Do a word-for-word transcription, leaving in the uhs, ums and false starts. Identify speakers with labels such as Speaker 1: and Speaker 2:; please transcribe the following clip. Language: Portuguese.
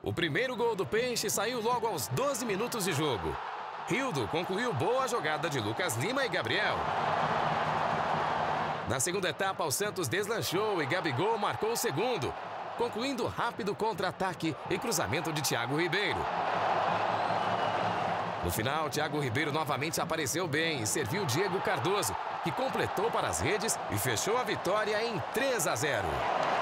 Speaker 1: O primeiro gol do Peixe saiu logo aos doze minutos de jogo. Rildo concluiu boa jogada de Lucas Lima e Gabriel. Na segunda etapa, o Santos deslanchou e Gabigol marcou o segundo, concluindo rápido contra-ataque e cruzamento de Thiago Ribeiro. No final, Thiago Ribeiro novamente apareceu bem e serviu Diego Cardoso, que completou para as redes e fechou a vitória em três a zero.